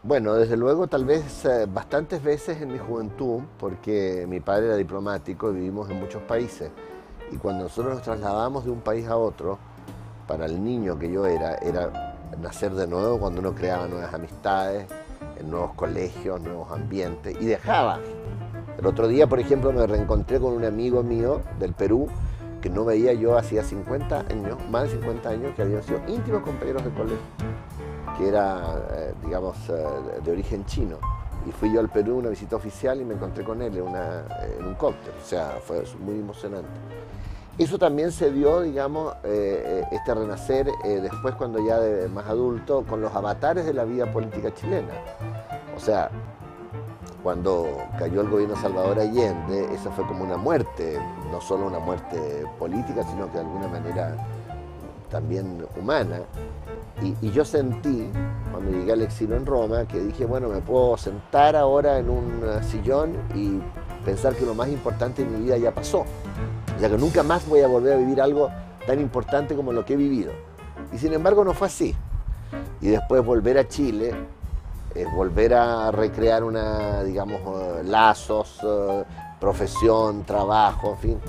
Bueno, desde luego, tal vez bastantes veces en mi juventud, porque mi padre era diplomático y vivimos en muchos países. Y cuando nosotros nos trasladamos de un país a otro, para el niño que yo era nacer de nuevo cuando uno creaba nuevas amistades, en nuevos colegios, nuevos ambientes, y dejaba. El otro día, por ejemplo, me reencontré con un amigo mío del Perú, que no veía yo hacía 50 años, más de 50 años, que habían sido íntimos compañeros de colegio, que era, digamos, de origen chino. Y fui yo al Perú, una visita oficial, y me encontré con él en un cóctel. O sea, fue muy emocionante. Eso también se dio, digamos, este renacer después, cuando ya de más adulto, con los avatares de la vida política chilena. O sea, cuando cayó el gobierno de Salvador Allende, esa fue como una muerte, no solo una muerte política, sino que de alguna manera también humana. Y yo sentí, cuando llegué al exilio en Roma, que dije, bueno, me puedo sentar ahora en un sillón y pensar que lo más importante en mi vida ya pasó. O sea, que nunca más voy a volver a vivir algo tan importante como lo que he vivido. Y sin embargo no fue así. Y después volver a Chile, volver a recrear digamos, lazos, profesión, trabajo, en fin.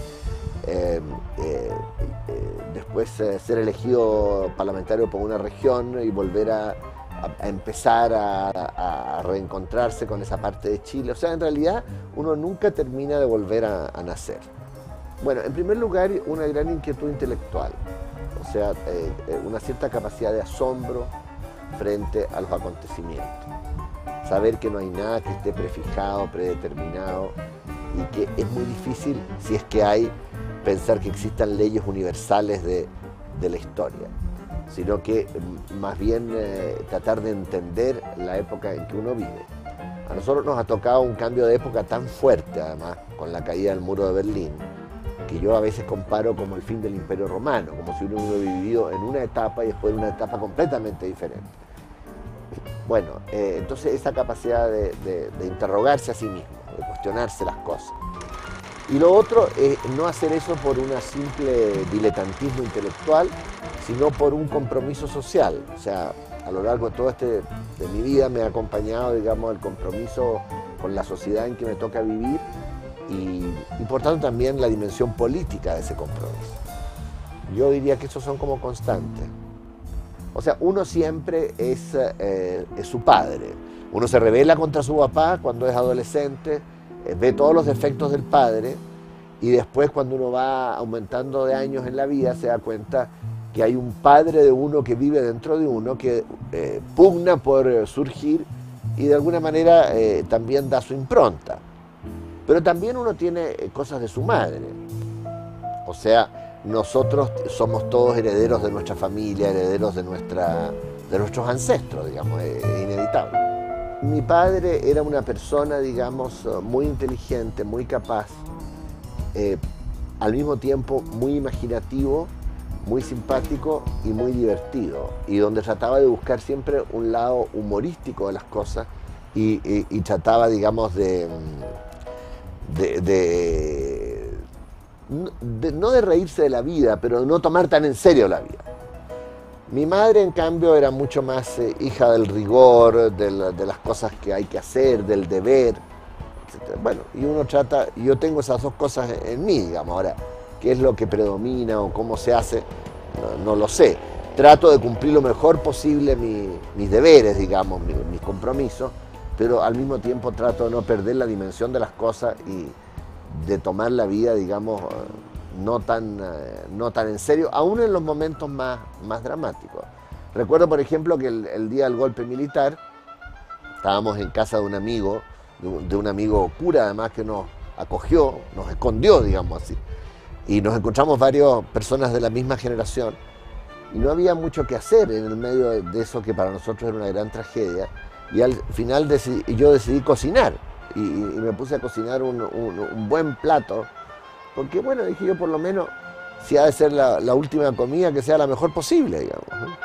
Después ser elegido parlamentario por una región y volver a empezar a reencontrarse con esa parte de Chile. O sea, en realidad uno nunca termina de volver a nacer. Bueno, en primer lugar, una gran inquietud intelectual, o sea, una cierta capacidad de asombro frente a los acontecimientos. Saber que no hay nada que esté prefijado, predeterminado, y que es muy difícil, si es que hay, pensar que existan leyes universales de la historia, sino que más bien tratar de entender la época en que uno vive. A nosotros nos ha tocado un cambio de época tan fuerte, además, con la caída del muro de Berlín, que yo a veces comparo como el fin del Imperio Romano, como si uno hubiera vivido en una etapa y después en una etapa completamente diferente. Bueno, entonces esa capacidad de interrogarse a sí mismo, de cuestionarse las cosas. Y lo otro es no hacer eso por un simple diletantismo intelectual, sino por un compromiso social. O sea, a lo largo de todo de mi vida me ha acompañado, digamos, el compromiso con la sociedad en que me toca vivir, y por tanto también la dimensión política de ese compromiso. Yo diría que esos son como constantes. O sea, uno siempre es su padre. Uno se rebela contra su papá cuando es adolescente, ve todos los defectos del padre, y después, cuando uno va aumentando de años en la vida, se da cuenta que hay un padre de uno que vive dentro de uno, que pugna por surgir y de alguna manera también da su impronta. Pero también uno tiene cosas de su madre. O sea, nosotros somos todos herederos de nuestra familia, herederos de nuestros ancestros, digamos, es inevitable. Mi padre era una persona, digamos, muy inteligente, muy capaz, al mismo tiempo muy imaginativo, muy simpático y muy divertido, y donde trataba de buscar siempre un lado humorístico de las cosas y trataba, digamos, no de reírse de la vida, pero de no tomar tan en serio la vida. Mi madre, en cambio, era mucho más hija del rigor, de las cosas que hay que hacer, del deber, etc. Bueno, y uno trata, yo tengo esas dos cosas en mí, digamos. Ahora, qué es lo que predomina o cómo se hace, no lo sé. Trato de cumplir lo mejor posible mis deberes, digamos, mis compromisos, pero al mismo tiempo trato de no perder la dimensión de las cosas y de tomar la vida, digamos, no tan en serio, aún en los momentos más dramáticos. Recuerdo, por ejemplo, que el día del golpe militar estábamos en casa de un amigo cura, además, que nos acogió, nos escondió, digamos así, y nos encontramos varias personas de la misma generación, y no había mucho que hacer en el medio de eso que para nosotros era una gran tragedia. Y al final yo decidí cocinar, y me puse a cocinar un buen plato, porque bueno, dije yo, por lo menos, si ha de ser la última comida, que sea la mejor posible, digamos, ¿no?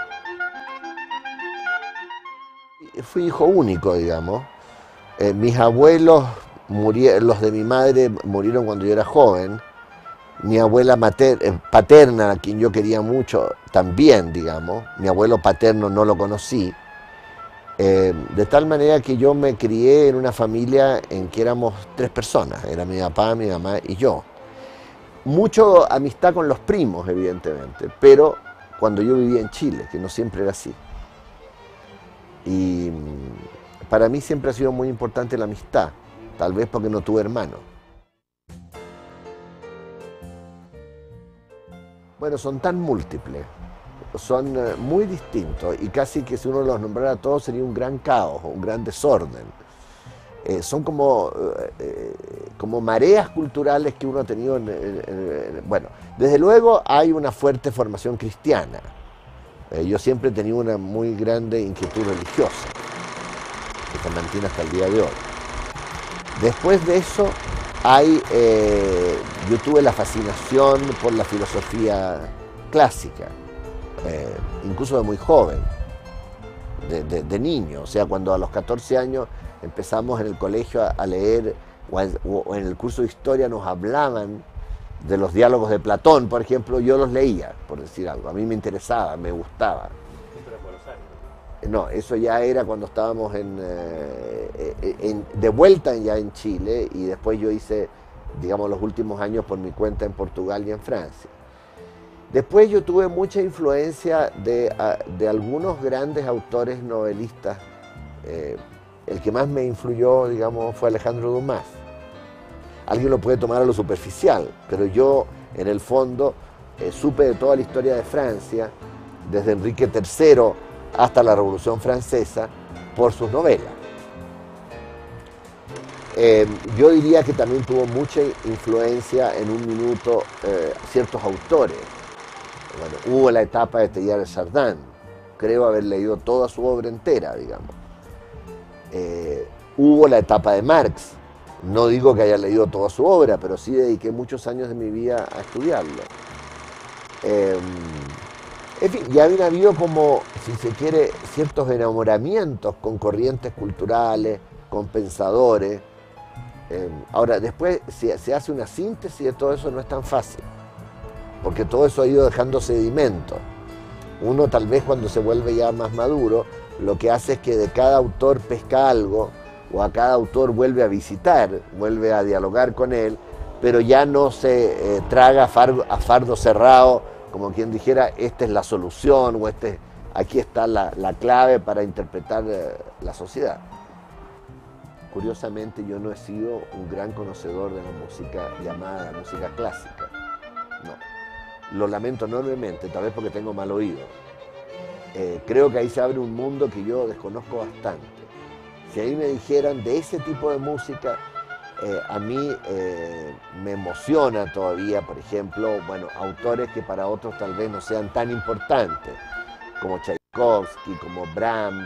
Fui hijo único, digamos. Mis abuelos, los de mi madre, murieron cuando yo era joven. Mi abuela paterna, a quien yo quería mucho, también, digamos. Mi abuelo paterno no lo conocí. De tal manera que yo me crié en una familia en que éramos 3 personas, era mi papá, mi mamá y yo. Mucho amistad con los primos, evidentemente, pero cuando yo vivía en Chile, que no siempre era así. Y para mí siempre ha sido muy importante la amistad, tal vez porque no tuve hermanos. Bueno, son tan múltiples, son muy distintos y casi que si uno los nombrara todos sería un gran caos, un gran desorden. Son como mareas culturales que uno ha tenido. Bueno, desde luego hay una fuerte formación cristiana. Yo siempre he tenido una muy grande inquietud religiosa, que se mantiene hasta el día de hoy. Después de eso, yo tuve la fascinación por la filosofía clásica, incluso de muy joven, de niño. O sea, cuando a los 14 años empezamos en el colegio a leer, o en el curso de historia nos hablaban de los diálogos de Platón, por ejemplo, yo los leía, por decir algo. A mí me interesaba, me gustaba. No, eso ya era cuando estábamos de vuelta ya en Chile, y después yo hice, digamos, los últimos años por mi cuenta en Portugal y en Francia. Después yo tuve mucha influencia de algunos grandes autores novelistas. El que más me influyó, digamos, fue Alejandro Dumas. Alguien lo puede tomar a lo superficial, pero yo, en el fondo, supe de toda la historia de Francia, desde Enrique III hasta la Revolución Francesa, por sus novelas. Yo diría que también tuvo mucha influencia en un minuto ciertos autores. Bueno, hubo la etapa de Teilhard de Chardin, creo haber leído toda su obra entera, digamos. Hubo la etapa de Marx, no digo que haya leído toda su obra, pero sí dediqué muchos años de mi vida a estudiarlo. En fin, ya habían habido como, si se quiere, ciertos enamoramientos con corrientes culturales, con pensadores. Ahora, después, si se hace una síntesis de todo eso, no es tan fácil, porque todo eso ha ido dejando sedimento. Uno tal vez cuando se vuelve ya más maduro, lo que hace es que de cada autor pesca algo, o a cada autor vuelve a visitar, vuelve a dialogar con él, pero ya no se traga a fardo cerrado, como quien dijera, esta es la solución, o aquí está la clave para interpretar la sociedad. Curiosamente, yo no he sido un gran conocedor de la música llamada la música clásica. No. Lo lamento enormemente, tal vez porque tengo mal oído. Creo que ahí se abre un mundo que yo desconozco bastante. Si ahí me dijeran de ese tipo de música, a mí me emociona todavía, por ejemplo, bueno, autores que para otros tal vez no sean tan importantes, como Tchaikovsky, como Brahms,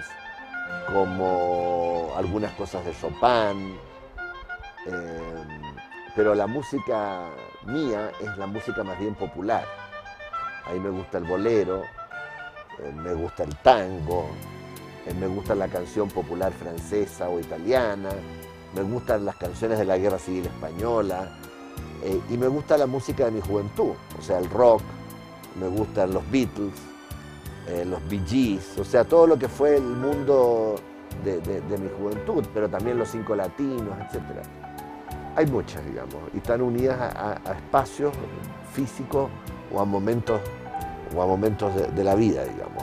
como algunas cosas de Chopin, pero la música mía es la música más bien popular. Ahí me gusta el bolero, me gusta el tango, me gusta la canción popular francesa o italiana, me gustan las canciones de la Guerra Civil Española, y me gusta la música de mi juventud, o sea, el rock, me gustan los Beatles, los Bee Gees, o sea, todo lo que fue el mundo de mi juventud, pero también los 5 latinos, etc. Hay muchas, digamos, y están unidas a espacios físicos o a momentos de la vida, digamos.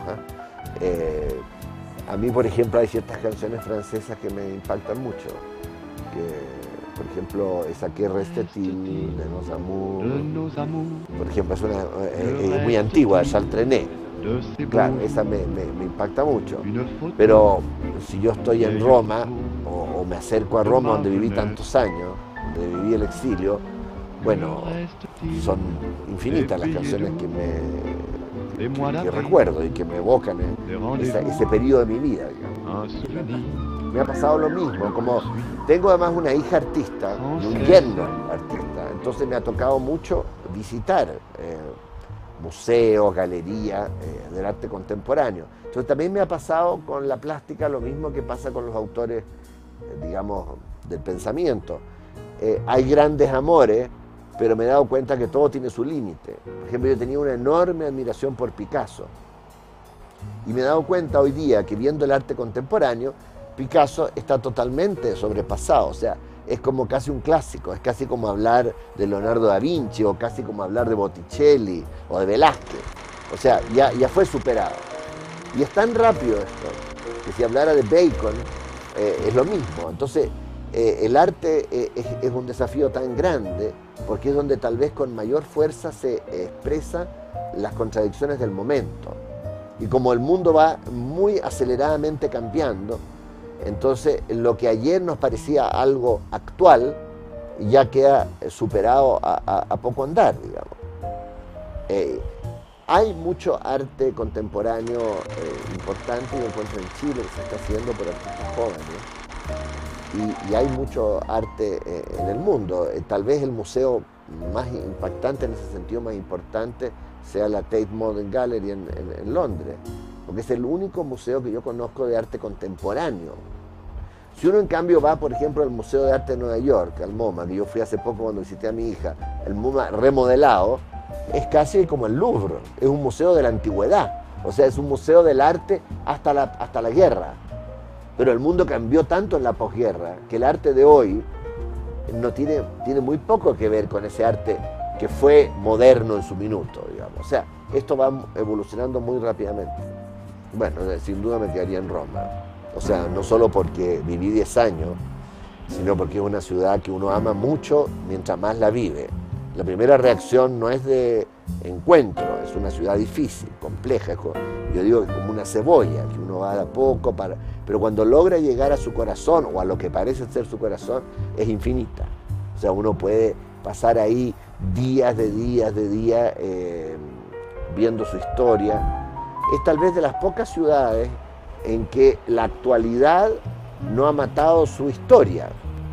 A mí, por ejemplo, hay ciertas canciones francesas que me impactan mucho, por ejemplo, esa que Reste-t-il, de Nos Amours, por ejemplo, es muy antigua, Charles Trenet. Claro, esa me impacta mucho, pero si yo estoy en Roma o me acerco a Roma, donde viví tantos años, donde viví el exilio, bueno, son infinitas las canciones que recuerdo y que me evocan ese periodo de mi vida, digamos. Me ha pasado lo mismo, como tengo además una hija artista y un yerno artista, entonces me ha tocado mucho visitar museos, galerías del arte contemporáneo. Entonces también me ha pasado con la plástica lo mismo que pasa con los autores, digamos, del pensamiento. Hay grandes amores, pero me he dado cuenta que todo tiene su límite. Por ejemplo, yo tenía una enorme admiración por Picasso. Y me he dado cuenta hoy día que viendo el arte contemporáneo, Picasso está totalmente sobrepasado, o sea, es como casi un clásico, es casi como hablar de Leonardo da Vinci o casi como hablar de Botticelli o de Velázquez, o sea, ya fue superado. Y es tan rápido esto, que si hablara de Bacon, es lo mismo. Entonces, el arte es un desafío tan grande, porque es donde tal vez con mayor fuerza se expresa las contradicciones del momento. Y como el mundo va muy aceleradamente cambiando, entonces lo que ayer nos parecía algo actual, ya queda superado a poco andar, digamos. Eh, Hay mucho arte contemporáneo importante, yo encuentro en Chile, que se está haciendo por artistas jóvenes, y hay mucho arte en el mundo. Tal vez el museo más impactante, en ese sentido más importante, sea la Tate Modern Gallery en Londres, porque es el único museo que yo conozco de arte contemporáneo. Si uno en cambio va, por ejemplo, al Museo de Arte de Nueva York, al MoMA, que yo fui hace poco cuando visité a mi hija, el MoMA remodelado, es casi como el Louvre, es un museo de la antigüedad, o sea, es un museo del arte hasta la guerra. Pero el mundo cambió tanto en la posguerra que el arte de hoy no tiene muy poco que ver con ese arte que fue moderno en su minuto, digamos. O sea, esto va evolucionando muy rápidamente. Bueno, sin duda me quedaría en Roma. O sea, no solo porque viví 10 años, sino porque es una ciudad que uno ama mucho mientras más la vive. La primera reacción no es de encuentro, es una ciudad difícil, compleja, yo digo como una cebolla, que uno va de a poco, pero cuando logra llegar a su corazón, o a lo que parece ser su corazón, es infinita. O sea, uno puede pasar ahí días de días, viendo su historia. Es tal vez de las pocas ciudades en que la actualidad no ha matado su historia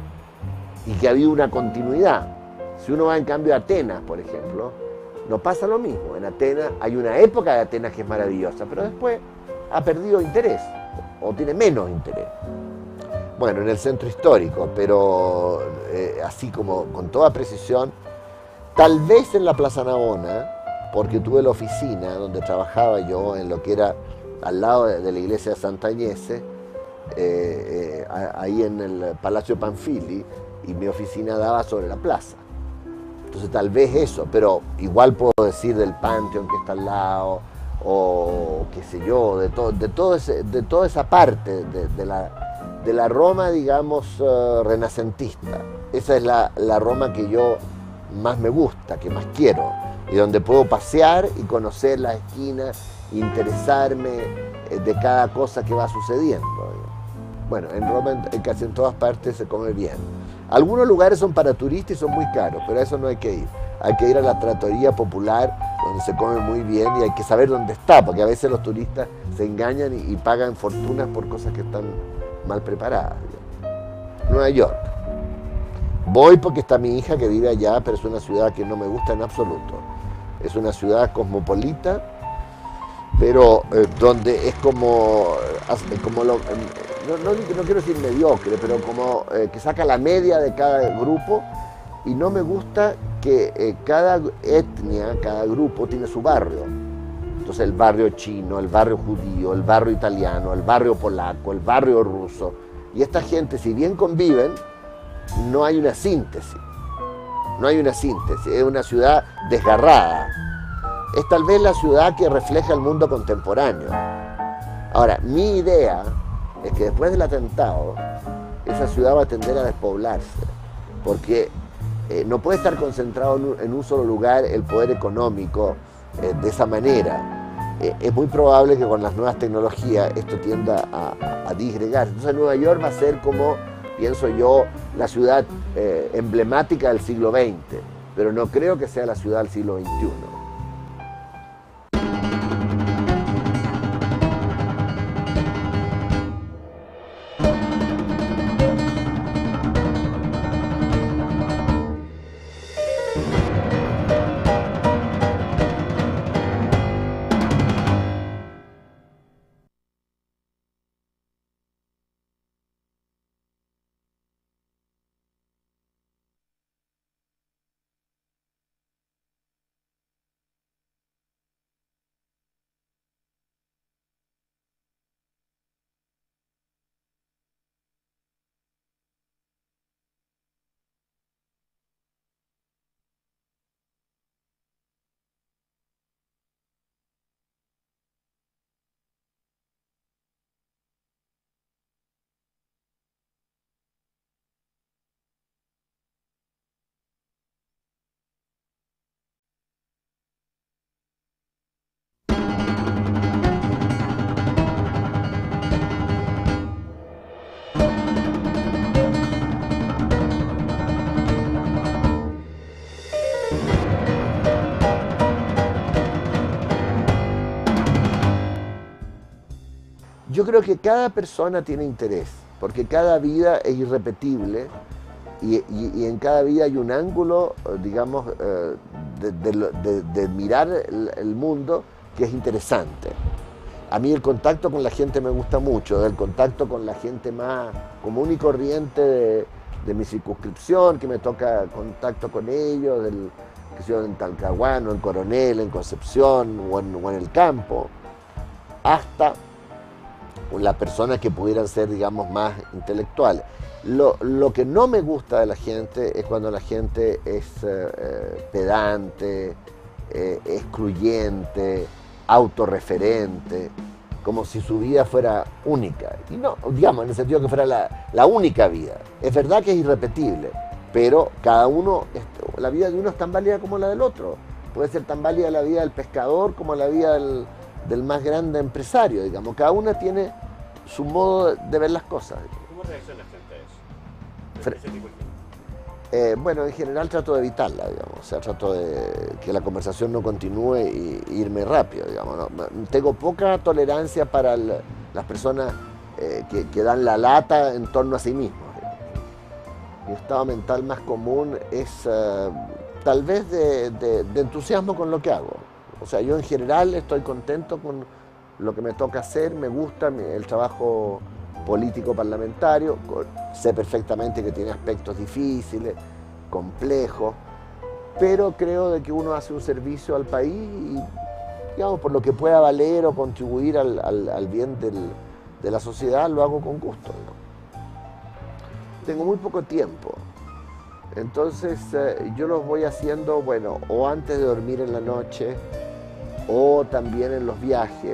y que ha habido una continuidad. Si uno va en cambio a Atenas, por ejemplo, no pasa lo mismo. En Atenas hay una época de Atenas que es maravillosa, pero después ha perdido interés o tiene menos interés. Bueno, en el centro histórico, pero así como con toda precisión, tal vez en la Plaza Navona, porque tuve la oficina donde trabajaba yo en lo que era al lado de la iglesia de Santa Agnese, ahí en el Palacio Panfili, y mi oficina daba sobre la plaza. Entonces tal vez eso, pero igual puedo decir del Pantheon que está al lado, o qué sé yo, de toda esa parte de la Roma, digamos, renacentista. Esa es la Roma que yo más me gusta, que más quiero, y donde puedo pasear y conocer las esquinas, interesarme de cada cosa que va sucediendo. Bueno, en Roma casi en todas partes se come bien. Algunos lugares son para turistas y son muy caros, pero a eso no hay que ir. Hay que ir a la trattoria popular, donde se come muy bien, y hay que saber dónde está, porque a veces los turistas se engañan y pagan fortunas por cosas que están mal preparadas. Nueva York. Voy porque está mi hija que vive allá, pero es una ciudad que no me gusta en absoluto. Es una ciudad cosmopolita, pero donde es no quiero decir mediocre, pero como que saca la media de cada grupo, y no me gusta que cada etnia, cada grupo tiene su barrio. Entonces el barrio chino, el barrio judío, el barrio italiano, el barrio polaco, el barrio ruso. Y esta gente, si bien conviven, no hay una síntesis. No hay una síntesis, es una ciudad desgarrada. Es tal vez la ciudad que refleja el mundo contemporáneo. Ahora, mi idea es que después del atentado, esa ciudad va a tender a despoblarse, porque no puede estar concentrado en un solo lugar el poder económico de esa manera. Es muy probable que con las nuevas tecnologías esto tienda a disgregar. Entonces Nueva York va a ser como, pienso yo, la ciudad emblemática del siglo XX, pero no creo que sea la ciudad del siglo XXI. yo creo que cada persona tiene interés, porque cada vida es irrepetible y en cada vida hay un ángulo, digamos, de mirar el mundo que es interesante. A mí el contacto con la gente me gusta mucho, el contacto con la gente más común y corriente de mi circunscripción, que me toca contacto con ellos, que sea en Talcahuano, en Coronel, en Concepción o en el campo, hasta las personas que pudieran ser, digamos, más intelectuales. Lo que no me gusta de la gente es cuando la gente es pedante, excluyente, autorreferente, como si su vida fuera única. Y no, digamos, en el sentido que fuera la única vida. Es verdad que es irrepetible, pero cada uno, la vida de uno es tan válida como la del otro. Puede ser tan válida la vida del pescador como la vida del más grande empresario, digamos. Cada una tiene su modo de ver las cosas. ¿Cómo reacciona frente a eso? Ese tipo de gente. Bueno, en general trato de evitarla, digamos. O sea, trato de que la conversación no continúe e irme rápido, digamos, ¿no? Tengo poca tolerancia para las personas que dan la lata en torno a sí mismos. Mi estado mental más común es tal vez de entusiasmo con lo que hago. O sea, yo en general estoy contento con lo que me toca hacer, me gusta el trabajo político parlamentario, sé perfectamente que tiene aspectos difíciles, complejos, pero creo de que uno hace un servicio al país y, digamos, por lo que pueda valer o contribuir al bien de la sociedad, lo hago con gusto, ¿no? Tengo muy poco tiempo, entonces yo los voy haciendo, bueno, o antes de dormir en la noche, o también en los viajes.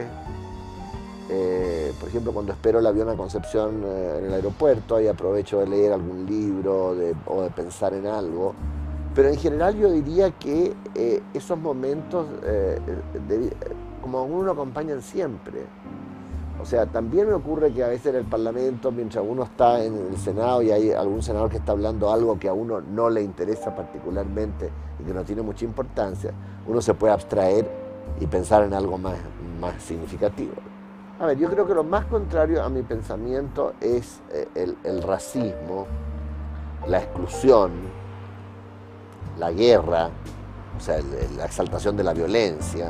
Por ejemplo, cuando espero el avión a Concepción en el aeropuerto, ahí aprovecho de leer algún libro o de pensar en algo. Pero en general yo diría que esos momentos, como uno acompañan siempre. O sea, también me ocurre que a veces en el Parlamento, mientras uno está en el Senado y hay algún senador que está hablando algo que a uno no le interesa particularmente y que no tiene mucha importancia, uno se puede abstraer y pensar en algo más significativo. A ver, yo creo que lo más contrario a mi pensamiento es el racismo, la exclusión, la guerra, o sea, la exaltación de la violencia,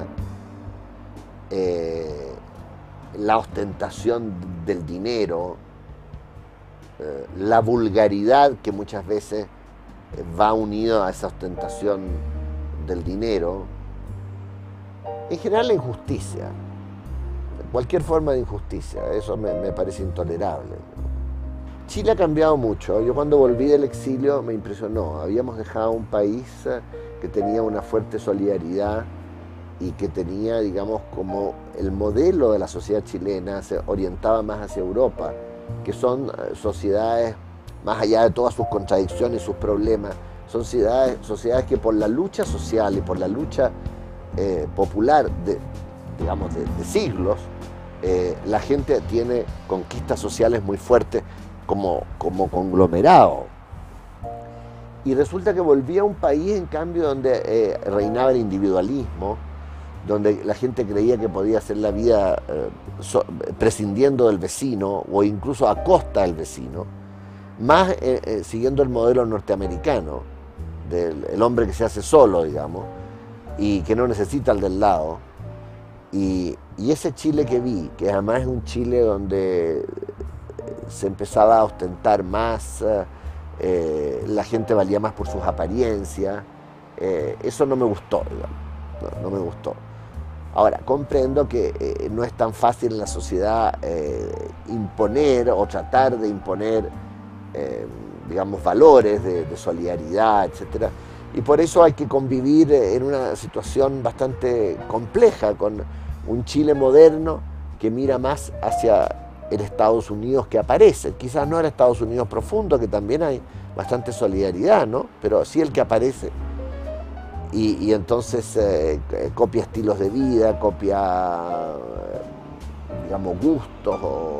la ostentación del dinero, la vulgaridad que muchas veces va unido a esa ostentación del dinero, en general la injusticia. Cualquier forma de injusticia, eso me parece intolerable. Chile ha cambiado mucho. Yo cuando volví del exilio me impresionó. Habíamos dejado un país que tenía una fuerte solidaridad y que tenía, digamos, como el modelo de la sociedad chilena se orientaba más hacia Europa, que son sociedades, más allá de todas sus contradicciones y sus problemas, son sociedades que por la lucha social y por la lucha popular de siglos, la gente tiene conquistas sociales muy fuertes como conglomerado. Y resulta que volví a un país, en cambio, donde reinaba el individualismo, donde la gente creía que podía hacer la vida prescindiendo del vecino o incluso a costa del vecino, más siguiendo el modelo norteamericano, del hombre que se hace solo, digamos, y que no necesita al del lado. Y ese Chile que vi, que además es un Chile donde se empezaba a ostentar más, la gente valía más por sus apariencias, eso no me gustó, digamos, no me gustó. Ahora, comprendo que no es tan fácil en la sociedad imponer o tratar de imponer, digamos, valores de solidaridad, etcétera. Y por eso hay que convivir en una situación bastante compleja con un Chile moderno que mira más hacia el Estados Unidos que aparece. Quizás no el Estados Unidos profundo, que también hay bastante solidaridad, ¿no? Pero sí el que aparece. Y entonces copia estilos de vida, copia, digamos, gustos.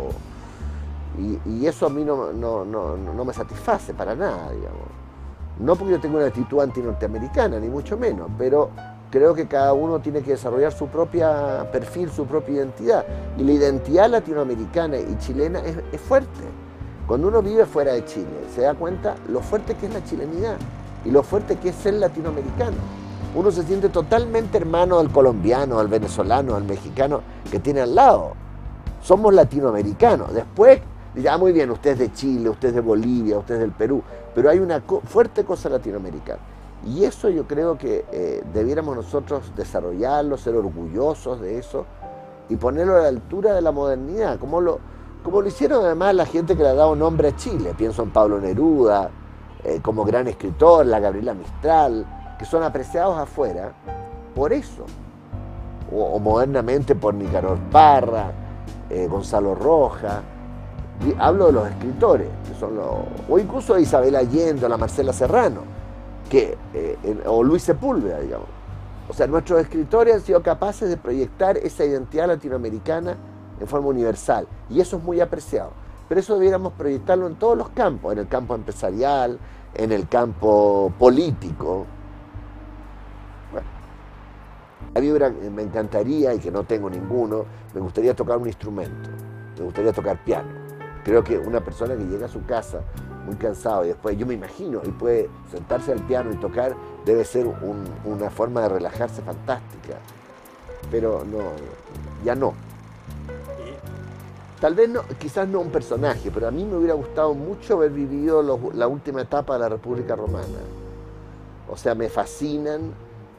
Y eso a mí no me satisface para nada, digamos. No porque yo tenga una actitud anti-norteamericana, ni mucho menos, pero creo que cada uno tiene que desarrollar su propia perfil, su propia identidad. Y la identidad latinoamericana y chilena es fuerte. Cuando uno vive fuera de Chile, se da cuenta lo fuerte que es la chilenidad y lo fuerte que es ser latinoamericano. Uno se siente totalmente hermano del colombiano, del venezolano, del mexicano que tiene al lado. Somos latinoamericanos. Después, ya muy bien, usted es de Chile, usted es de Bolivia, usted es del Perú, pero hay una fuerte cosa latinoamericana. Y eso yo creo que debiéramos nosotros desarrollarlo, ser orgullosos de eso y ponerlo a la altura de la modernidad, como lo hicieron además la gente que le ha dado nombre a Chile. Pienso en Pablo Neruda, como gran escritor, la Gabriela Mistral, que son apreciados afuera por eso. O modernamente por Nicanor Parra, Gonzalo Rojas. Hablo de los escritores, que son o incluso de Isabel Allende, o la Marcela Serrano, o Luis Sepúlveda, digamos. O sea, nuestros escritores han sido capaces de proyectar esa identidad latinoamericana en forma universal, y eso es muy apreciado. Pero eso debiéramos proyectarlo en todos los campos, en el campo empresarial, en el campo político. Bueno, a mí me encantaría, y que no tengo ninguno, me gustaría tocar un instrumento, me gustaría tocar piano. Creo que una persona que llega a su casa muy cansado y después, yo me imagino, y puede sentarse al piano y tocar, debe ser una forma de relajarse fantástica. Pero no, ya no. Tal vez no, quizás no un personaje, pero a mí me hubiera gustado mucho haber vivido la última etapa de la República Romana. O sea, me fascinan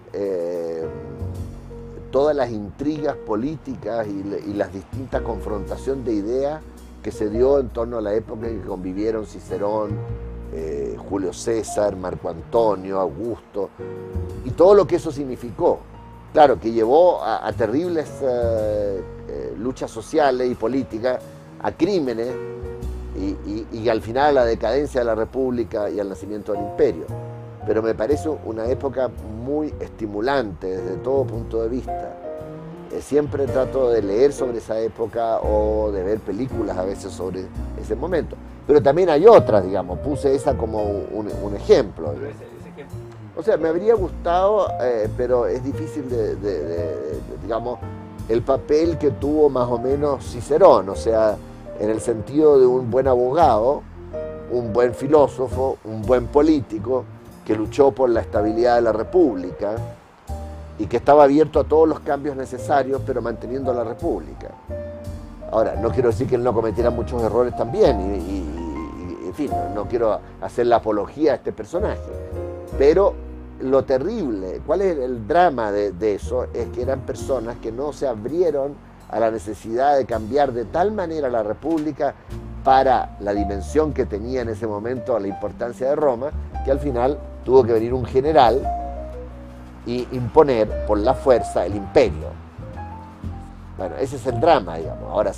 todas las intrigas políticas y las distintas confrontaciones de ideas que se dio en torno a la época en que convivieron Cicerón, Julio César, Marco Antonio, Augusto, y todo lo que eso significó. Claro, que llevó a terribles luchas sociales y políticas, a crímenes, y al final a la decadencia de la República y al nacimiento del Imperio. Pero me parece una época muy estimulante desde todo punto de vista. Siempre trato de leer sobre esa época o de ver películas a veces sobre ese momento. Pero también hay otras, digamos, puse esa como un ejemplo. O sea, me habría gustado, pero es difícil digamos, el papel que tuvo más o menos Cicerón, o sea, en el sentido de un buen abogado, un buen filósofo, un buen político, que luchó por la estabilidad de la República y que estaba abierto a todos los cambios necesarios, pero manteniendo la República. Ahora, no quiero decir que él no cometiera muchos errores también, en fin, no quiero hacer la apología a este personaje, pero lo terrible, ¿cuál es el drama de eso? Es que eran personas que no se abrieron a la necesidad de cambiar de tal manera la República para la dimensión que tenía en ese momento, a la importancia de Roma, que al final tuvo que venir un general y imponer por la fuerza el imperio. Bueno, ese es el drama, digamos. Ahora,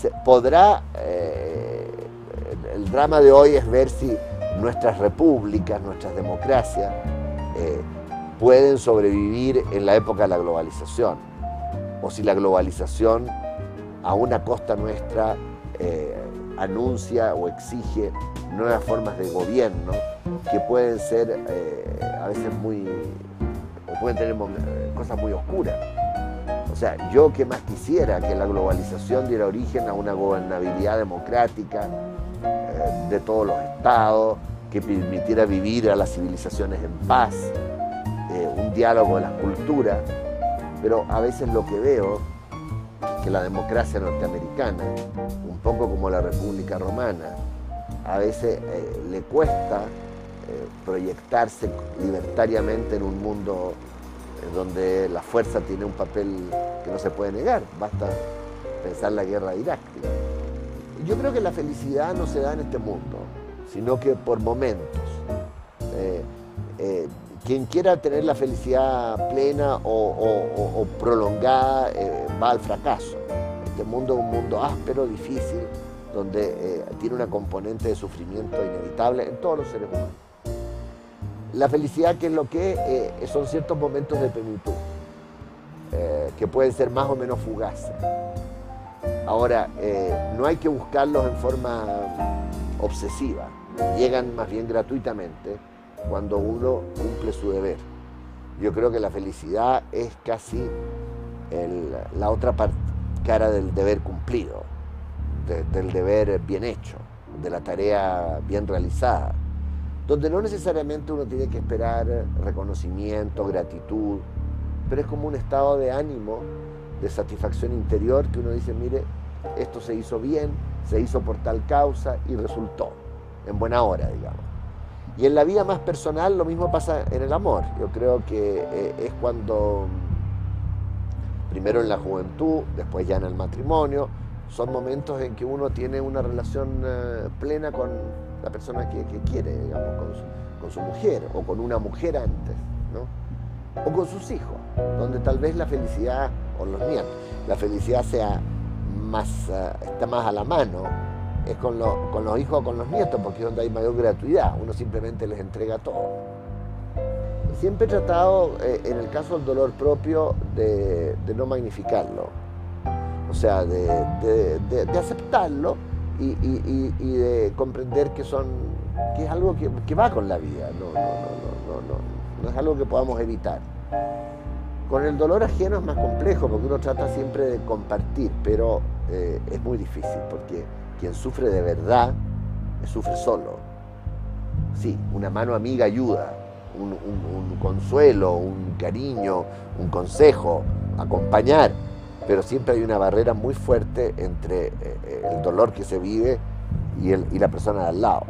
el drama de hoy es ver si nuestras repúblicas, nuestras democracias, pueden sobrevivir en la época de la globalización, o si la globalización, a una costa nuestra, anuncia o exige nuevas formas de gobierno que pueden ser a veces o pueden tener cosas muy oscuras. O sea, yo que más quisiera que la globalización diera origen a una gobernabilidad democrática de todos los estados, que permitiera vivir a las civilizaciones en paz, un diálogo de las culturas, pero a veces lo que veo es que la democracia norteamericana, un poco como la República Romana, a veces le cuesta proyectarse libertariamente en un mundo donde la fuerza tiene un papel que no se puede negar. Basta pensar la guerra de Irak. Yo creo que la felicidad no se da en este mundo, sino que por momentos. Quien quiera tener la felicidad plena o prolongada va al fracaso. Este mundo es un mundo áspero, difícil, donde tiene una componente de sufrimiento inevitable en todos los seres humanos. La felicidad, ¿qué es lo que es? Son ciertos momentos de plenitud, que pueden ser más o menos fugaces. Ahora, no hay que buscarlos en forma obsesiva, llegan más bien gratuitamente cuando uno cumple su deber. Yo creo que la felicidad es casi la otra cara del deber cumplido, del deber bien hecho, de la tarea bien realizada, donde no necesariamente uno tiene que esperar reconocimiento, gratitud, pero es como un estado de ánimo, de satisfacción interior, que uno dice, mire, esto se hizo bien, se hizo por tal causa y resultó, en buena hora, digamos. Y en la vida más personal lo mismo pasa en el amor. Yo creo que es cuando, primero en la juventud, después ya en el matrimonio, son momentos en que uno tiene una relación plena con la persona que quiere, digamos, con su mujer, o con una mujer antes, ¿no? O con sus hijos, donde tal vez la felicidad, o los nietos, la felicidad sea está más a la mano, es con los hijos o con los nietos, porque es donde hay mayor gratuidad, uno simplemente les entrega todo. Siempre he tratado, en el caso del dolor propio, de no magnificarlo, o sea, de aceptarlo y de comprender que es algo que va con la vida, no es algo que podamos evitar. Con el dolor ajeno es más complejo, porque uno trata siempre de compartir, pero es muy difícil, porque quien sufre de verdad, sufre solo. Sí, una mano amiga ayuda, un consuelo, un cariño, un consejo, acompañar, pero siempre hay una barrera muy fuerte entre el dolor que se vive y la persona de al lado.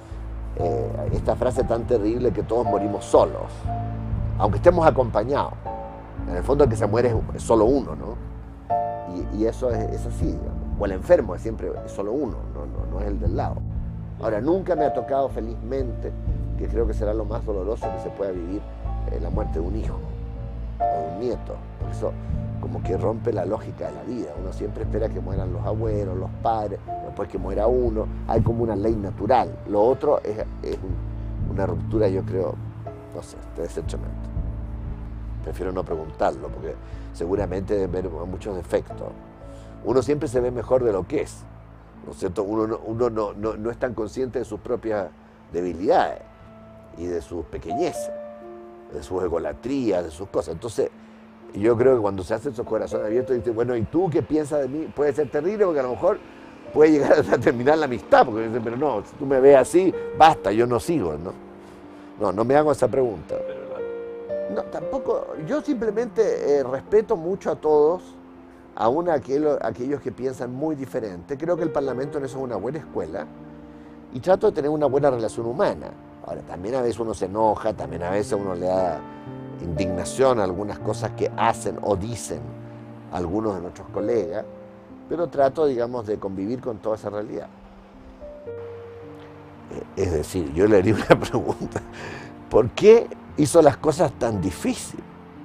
Esta frase tan terrible que todos morimos solos, aunque estemos acompañados. En el fondo el que se muere es solo uno, ¿no? Y eso es así, digamos. O el enfermo es solo uno, no es el del lado. Ahora, nunca me ha tocado felizmente, que creo que será lo más doloroso que se pueda vivir, la muerte de un hijo o de un nieto. Porque eso como que rompe la lógica de la vida. Uno siempre espera que mueran los abuelos, los padres, después que muera uno. Hay como una ley natural. Lo otro es una ruptura, yo creo, no sé, debe ser tremendo. Prefiero no preguntarlo, porque seguramente debe haber muchos defectos. Uno siempre se ve mejor de lo que es, ¿no es cierto? Uno no es tan consciente de sus propias debilidades y de sus pequeñeces, de sus egolatrías, de sus cosas. Entonces, yo creo que cuando se hacen esos corazones abiertos, dicen, bueno, ¿y tú qué piensas de mí? Puede ser terrible, porque a lo mejor puede llegar a terminar la amistad, porque dicen, pero no, si tú me ves así, basta, yo no sigo, ¿no? No me hago esa pregunta. No, tampoco, yo simplemente respeto mucho a todos, aún a aquellos que piensan muy diferente. Creo que el Parlamento en eso es una buena escuela y trato de tener una buena relación humana. Ahora, también a veces uno se enoja, también a veces uno le da indignación a algunas cosas que hacen o dicen algunos de nuestros colegas, pero trato, digamos, de convivir con toda esa realidad. Es decir, yo le haría una pregunta, ¿por qué hizo las cosas tan difíciles?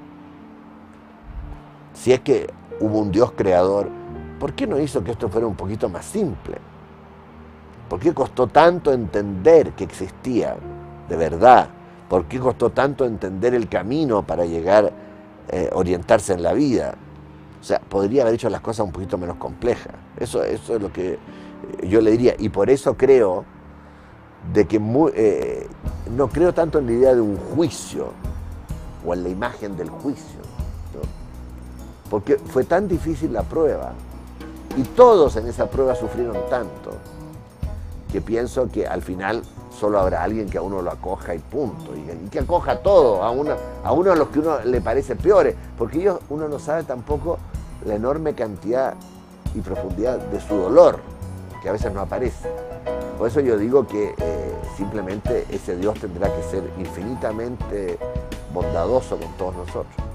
Si es que hubo un Dios creador, ¿por qué no hizo que esto fuera un poquito más simple? ¿Por qué costó tanto entender que existía de verdad? ¿Por qué costó tanto entender el camino para llegar, orientarse en la vida? O sea, podría haber hecho las cosas un poquito menos complejas. Eso es lo que yo le diría. Y por eso creo de que no creo tanto en la idea de un juicio o en la imagen del juicio, ¿no? Porque fue tan difícil la prueba y todos en esa prueba sufrieron tanto que pienso que al final solo habrá alguien que a uno lo acoja y punto, y que acoja a todos, a uno a los que uno le parece peores, porque uno no sabe tampoco la enorme cantidad y profundidad de su dolor, que a veces no aparece. Por eso yo digo que simplemente ese Dios tendrá que ser infinitamente bondadoso con todos nosotros.